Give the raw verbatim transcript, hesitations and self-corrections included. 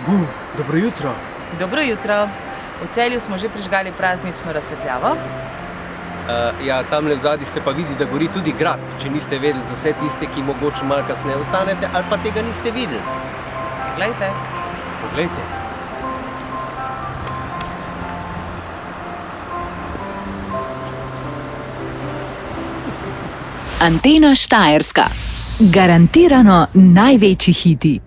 Uh, dobro jutro. Dobro jutro. V Celju smo že prižgali praznično razsvetljavo. Uh, ja, tamle v zadnji se pa vidi, da gori tudi grad, če niste vedeli za vse tiste, ki mogoče malo kasneje ostanete ali pa tega niste videli. Poglejte. Poglejte. Antena Štajerska. Garantirano največji hiti.